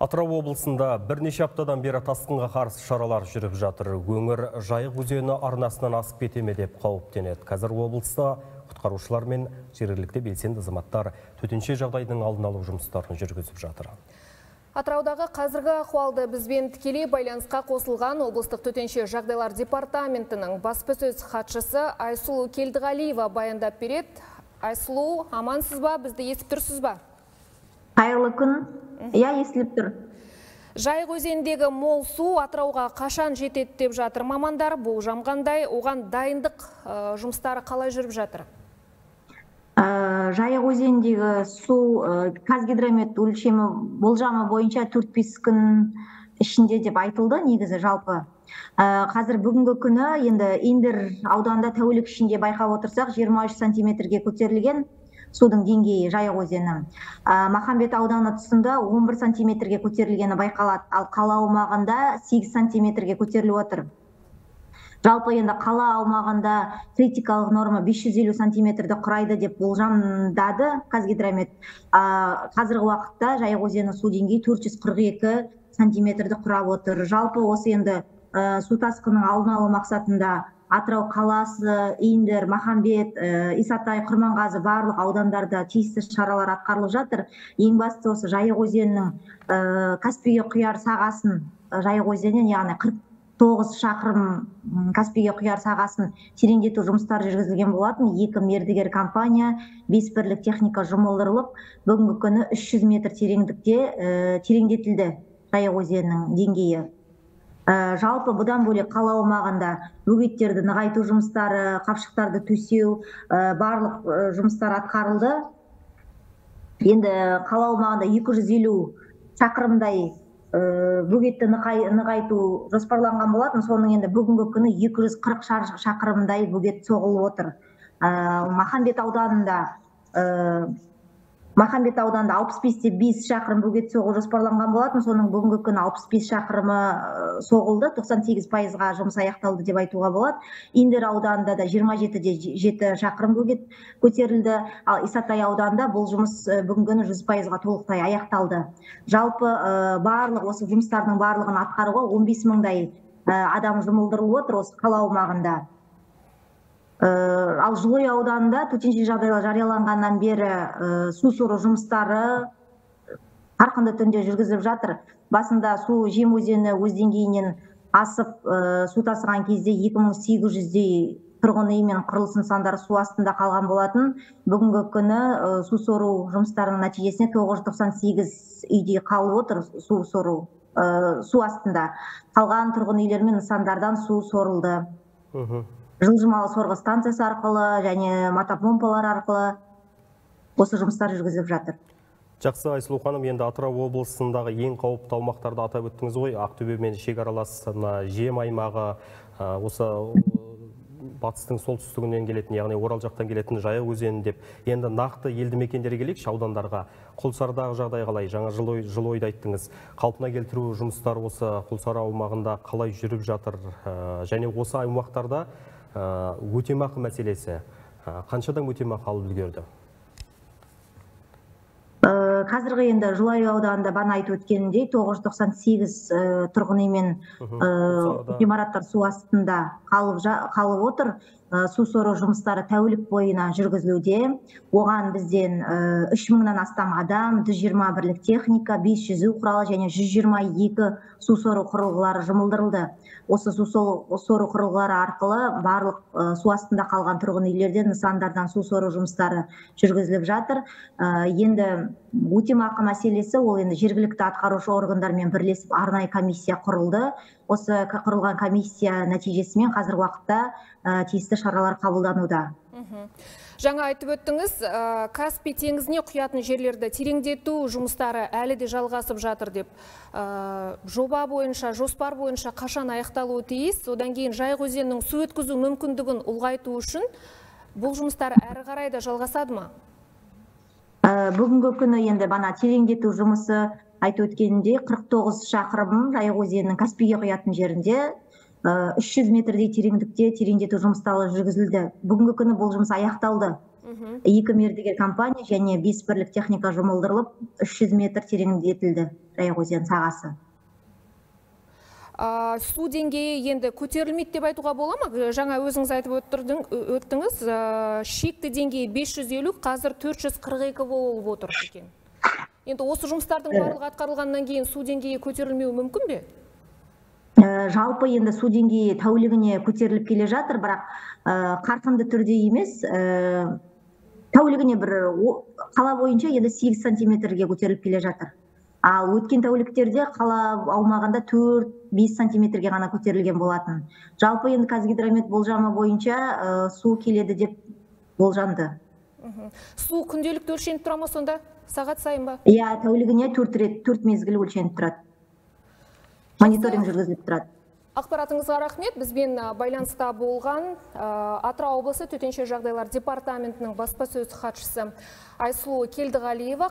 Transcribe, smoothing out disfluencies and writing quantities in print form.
Атырау облысында бірнеше аптадан бері тасқынға қарсы шаралар жүріп жатыр. Өңір Жайық өзені арнасынан асып кете ме деп қауіптенеді. Қазір облыста құтқарушылар мен жергілікті белсенді азаматтар төтенше жағдайдың алдын алу жұмыстарын жүргізіп жатыр. Атыраудағы қазіргі ахуалды бізбен тікелей байланысқа қосылған облыстық төтенше жағдайлар департаментінің баспасөз хатшысы Айсұлу Келдіғалиева баяндап береді. Айсұлу, амансыз ба? Бізді естіп тұрсыз ба? Қайырлы күн. Я естіліп тұр. Жайық өзеніндегі мол су Атырауға қашан жетеді деп жатыр мамандар. Болжам қандай, оған дайындық жұмыстары қалай жүріп жатыр? Жайық өзеніндегі су Қазгидромет өлшемі болжамы бойынша 4-5 күн ішінде деп айтылды негізі жалпы. Қазір бүгінгі күні енді Индер ауданында тәулік ішінде байқап отырсақ 23 сантиметрге көтерілген судың деңгейі Жайық өзені. Махамбет ауданы тұсында 11 сантиметрге көтерілгені байқалады, ал қала аумағында 8 сантиметрге көтеріліп отыр. Жалпы енді қала аумағында критикалық норма 550 сантиметрді құрайды деп болжамдады Қазгидромет. Қазіргі уақытта Жайық өзені су деңгейі 442 сантиметрді құрап отыр. Жалпы осы енді су тасқынының алдын алу мақсатында Атырау қаласы, Индер, Махамбет, Исатай, Құрманғазы барлық аудандарда тиісті шаралар атқарылып жатыр. Ең бастысы осы Жайық өзенінің Каспийге құяр сағасын, Жайық өзенінен яғни 49 шақырым Каспийге құяр сағасын тереңдету жұмыстары жүргізілген болатын. 2 мердігер компания, 5 бірлік техника жұмылдырылып, бүгінгі күні 300 метр тереңдікте тереңдетілді Жайық өзенінің деңгейі. Жалпы бұдан бөлек қала аумағында бөгеттерді нығайту жұмыстары, қапшықтарды төсеу, барлық жұмыстар атқарылды. Енді қала аумағында 250 шақырымдай бөгетті нығайту жоспарланған болатын. Соның енді бүгінгі күні 240 шақырымдай бөгет соғылып отыр. Махамбет ауданында 65-5 шақырым бөгет соғу жоспарланған болатын. Соның бүгінгі күні 65 шақырымы соғылды, 98%-ға жұмыс аяқталды деп айтуға болады. Индер ауданында да 27-7 шақырым бөгет көтерілді, ал Исатай ауданында бұл жұмыс бүгінгі күні 100%-ға толықтай аяқталды. Жалпы барлық осы жұмыстардың барлығын атқаруға 15 мыңдай адам жұмылдырылып отыр осы қала аумағында. Ал Жылой ауданында төтенше жағдайлар жарияланғаннан бері су сору жұмыстары қарқынды түрде жүргізіліп жатыр. Басында су Жем өзені өз деңгейінен асып су тасыған кезде 2800-дей тұрғын үй мен құрылыс нысандары су астында қалған болатын. Бүгінгі күні су сору жұмыстарының нәтижесінде 998 үйде қалып отыр су астында. Қалған тұрғын үйлер мен нысандардан су сорылды. Жылжымалы сорғы станциясы арқылы және мотопомпалар арқылы осы жұмыстар жүргізіліп жатыр. Жақсы, Айсұлу ханым, енді Атырау облысындағы ең қауіпті аумақтарды атап өттіңіз ғой. Ақтөбе мен шекараласына Жем аймағы, осы батыстың солтүстігінен келетін, яғни Орал жақтан келетін Жайық өзені деп. Енді нақты елді мекендерге келейікші, аудандарға. Құлсардағы жағдай қалай? Жаңа Жылойды айттыңыз. Қалпына келтіру жұмыстары осы Құлсары аумағында қалай жүріп жатыр? Және осы аймақтарда өтемақы мәселесі қаншадан өтемақы алып үлгерді? Қазіргі енді Жылой ауданында бана айтып өткеніндей 998 тұрғын үй мен ғимараттар су астында қалып отыр. Су сору жұмыстары тәулік бойына жүргізілуде. Оған бізден 3000-нан астам адам, 120 бірлік техника, 5 жүзу құралы және 122 су сору құрылғылары жұмылдырылды. Осы су сору құрылғылары арқылы барлық су астында қалған тұрғын үйлерден, нысандардан су сору жұмыстары жүргізіліп жатыр. Енді өтемақы мәселесі, ол енді жергілікті атқарушы органдармен бірлесіп арнайы комиссия құрылды. Осы құрылған комиссия нәтижесімен қазіргі уақытта тиісті шаралар қабылдануда. Жаңа айтып өттіңіз, Каспий теңізіне құятын жерлерді тереңдету жұмыстары әлі де жалғасып жатыр деп. Жоба бойынша, жоспар бойынша қашан аяқталуы тиіс? Одан кейін Жайық өзенінің су өткізу мүмкіндігін ұлғайту үшін бұл жұмыстар әрі қарай да жалғасады ма? Бүгінгі күні енді бана тереңдету жұмысы айтып өткенінде 49 шақырым Жайық өзенінің Каспийге құятын жерінде 300 метрдей тереңдікте тереңдету жұмыстары жүргізілді. Бүгінгі күні бұл жұмыс аяқталды. 2 мердігер компания және 5 бірлік техника жұмылдырылып 300 метр тереңдетілді Жайық өзен сағасы. Су деңгейі енді көтерілмейді деп айтуға бола ма? Жаңа өзіңіз айтып өттіңіз, шекті деңгейі 550, қазір 442 болып отыр екен. Енді осы жұмыстардың барлығы атқарылғаннан кейін су деңгейі көтерілмеуі мүмкін бе? Жалпы енді су деңгейі тәулігіне көтеріліп келе жатыр, бірақ қарқынды түрде емес. Тәулігіне бір қала бойынша енді 8 сантиметрге көтеріліп келе жатыр. Ал өткен тәуліктерде қала аумағында 4-5 сантиметрге ғана көтерілген болатын. Жалпы енді Қазгидромет болжамы бойынша су келеді деп болжанды. Су күнделікті өлшеніп тұра ма сонда? Сағат сайын ба? Иә, тәулігіне 4 мезгіл өлшеніп тұрады. Мониторинг жүргізіліп тұрады. Ақпаратыңызға рахмет. Бізбен байланыста болған Атырау облысы төтенше жағдайлар департаментінің баспасөз хатшысы Айсұлу Келдіғалиева.